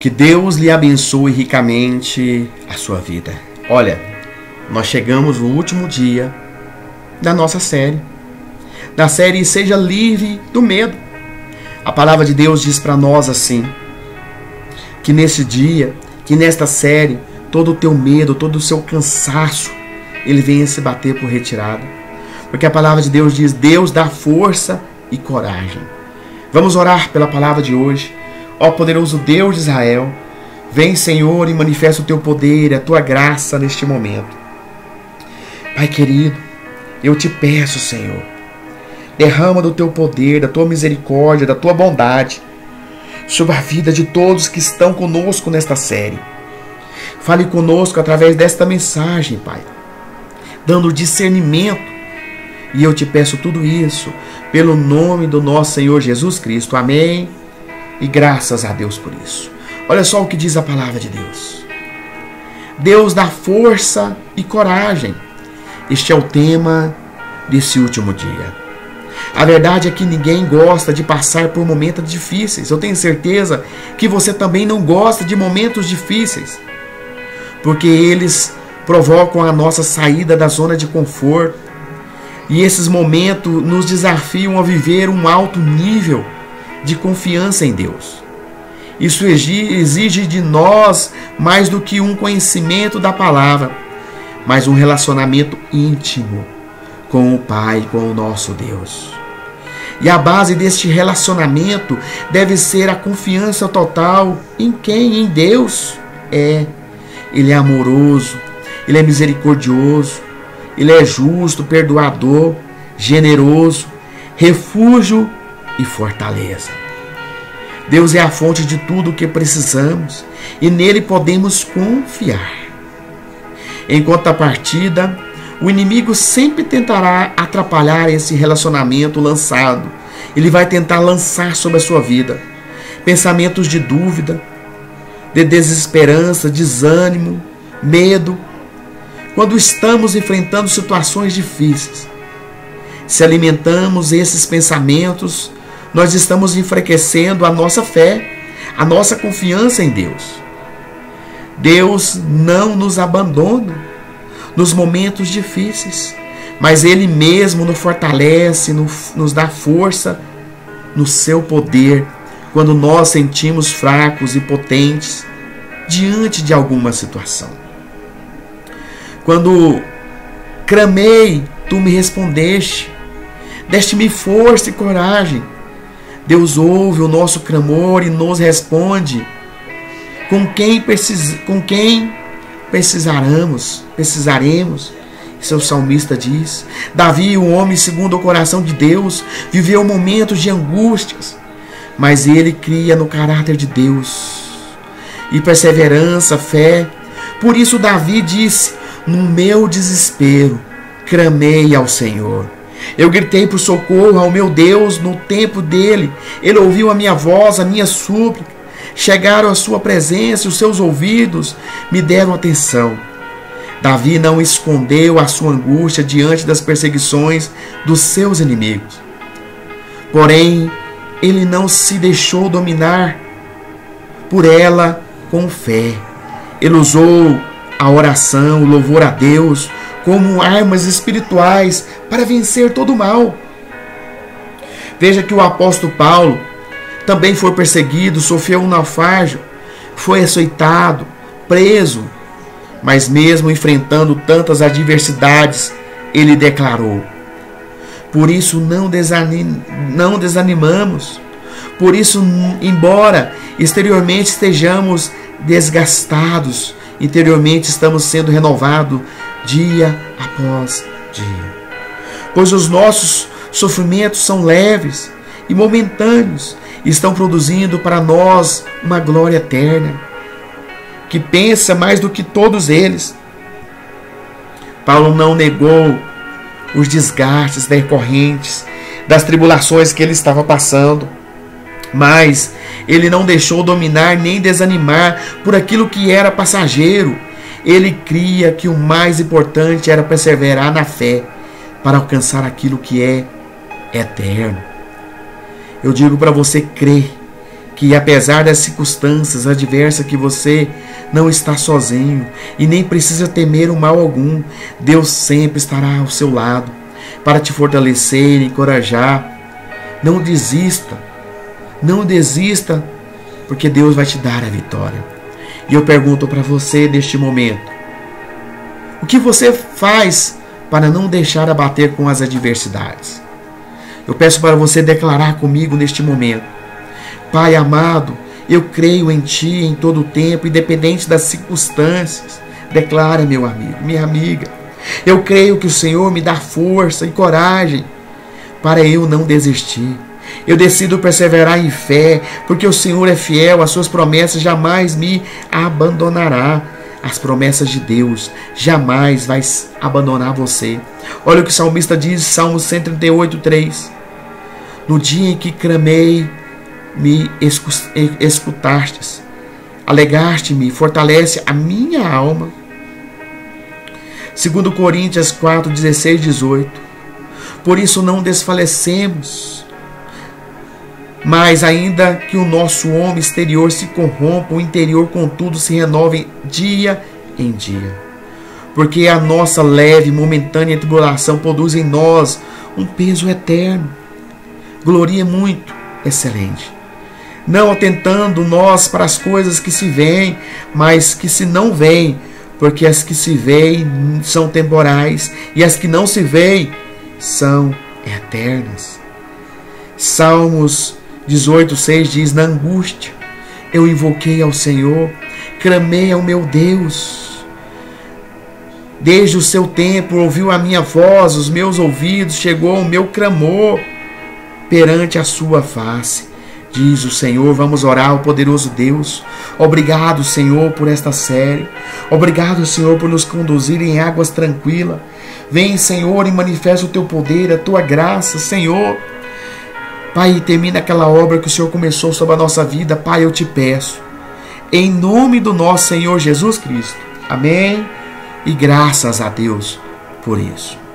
Que Deus lhe abençoe ricamente a sua vida. Olha, nós chegamos no último dia da nossa série. Da série Seja Livre do Medo. A palavra de Deus diz para nós assim, que nesse dia, que nesta série, todo o teu medo, todo o seu cansaço, ele venha se bater por retirada. Porque a palavra de Deus diz, Deus dá força e coragem. Vamos orar pela palavra de hoje. Ó poderoso Deus de Israel, vem, Senhor, e manifesta o teu poder, a tua graça neste momento. Pai querido, eu te peço, Senhor, derrama do teu poder, da tua misericórdia, da tua bondade sobre a vida de todos que estão conosco nesta série. Fale conosco através desta mensagem, Pai, dando discernimento. E eu te peço tudo isso pelo nome do nosso Senhor Jesus Cristo. Amém. E graças a Deus por isso. Olha só o que diz a palavra de Deus. Deus dá força e coragem. Este é o tema desse último dia. A verdade é que ninguém gosta de passar por momentos difíceis. Eu tenho certeza que você também não gosta de momentos difíceis, porque eles provocam a nossa saída da zona de conforto. E esses momentos nos desafiam a viver um alto nível de confiança em Deus. Isso exige de nós mais do que um conhecimento da palavra, mas um relacionamento íntimo com o Pai, com o nosso Deus. E a base deste relacionamento deve ser a confiança total em quem? Em Deus. Ele é amoroso, Ele é misericordioso, Ele é justo, perdoador, generoso, refúgio e fortaleza. Deus é a fonte de tudo o que precisamos e nele podemos confiar. Em contrapartida, o inimigo sempre tentará atrapalhar esse relacionamento lançado. Ele vai tentar lançar sobre a sua vida pensamentos de dúvida, de desesperança, desânimo, medo, quando estamos enfrentando situações difíceis. Se alimentamos esses pensamentos, nós estamos enfraquecendo a nossa fé, a nossa confiança em Deus. Deus não nos abandona nos momentos difíceis, mas Ele mesmo nos fortalece, nos dá força no seu poder, quando nós sentimos fracos e potentes diante de alguma situação. Quando clamei, tu me respondeste, deste-me força e coragem. Deus ouve o nosso clamor e nos responde. Com quem precisaremos. Isso é o salmista diz. Davi, um homem segundo o coração de Deus, viveu momentos de angústias, mas ele cria no caráter de Deus e perseverança, fé. Por isso Davi disse, no meu desespero, clamei ao Senhor. Eu gritei por socorro ao meu Deus no tempo dele. Ele ouviu a minha voz, a minha súplica. Chegaram à sua presença, os seus ouvidos me deram atenção. Davi não escondeu a sua angústia diante das perseguições dos seus inimigos. Porém, ele não se deixou dominar por ela com fé. Ele usou a oração, o louvor a Deus, como armas espirituais para vencer todo o mal. Veja que o apóstolo Paulo também foi perseguido, sofreu um naufrágio, foi açoitado, preso, mas mesmo enfrentando tantas adversidades, ele declarou: por isso não desanimamos, por isso, embora exteriormente estejamos desgastados, interiormente estamos sendo renovados dia após dia. Pois os nossos sofrimentos são leves e momentâneos, e estão produzindo para nós uma glória eterna, que pensa mais do que todos eles. Paulo não negou os desgastes decorrentes das tribulações que ele estava passando, mas ele não deixou dominar nem desanimar por aquilo que era passageiro. Ele cria que o mais importante era perseverar na fé para alcançar aquilo que é eterno. Eu digo para você crer que apesar das circunstâncias adversas que você não está sozinho e nem precisa temer o mal algum. Deus sempre estará ao seu lado para te fortalecer e encorajar. Não desista, não desista, porque Deus vai te dar a vitória. E eu pergunto para você neste momento, o que você faz para não deixar abater com as adversidades? Eu peço para você declarar comigo neste momento: Pai amado, eu creio em Ti em todo o tempo, independente das circunstâncias. Declara, meu amigo, minha amiga. Eu creio que o Senhor me dá força e coragem para eu não desistir. Eu decido perseverar em fé, porque o Senhor é fiel, as suas promessas jamais me abandonará. As promessas de Deus jamais vai abandonar você. Olha o que o salmista diz, Salmo 138, 3. No dia em que clamei, me escutastes, alegaste-me, fortalece a minha alma. 2 Coríntios 4, 16, 18. Por isso não desfalecemos, mas ainda que o nosso homem exterior se corrompa, o interior contudo se renove dia em dia. Porque a nossa leve e momentânea tribulação produz em nós um peso eterno, gloria muito excelente. Não atentando nós para as coisas que se veem, mas que se não veem, porque as que se veem são temporais e as que não se veem são eternas. Salmos 18:6 diz: na angústia eu invoquei ao Senhor, clamei ao meu Deus. Desde o seu templo ouviu a minha voz, os meus ouvidos chegou o meu clamor perante a sua face. Diz o Senhor. Vamos orar ao poderoso Deus. Obrigado, Senhor, por esta série. Obrigado, Senhor, por nos conduzir em águas tranquilas. Vem, Senhor, e manifesta o teu poder, a tua graça, Senhor. Pai, termina aquela obra que o Senhor começou sobre a nossa vida. Pai, eu te peço, em nome do nosso Senhor Jesus Cristo. Amém. E graças a Deus por isso.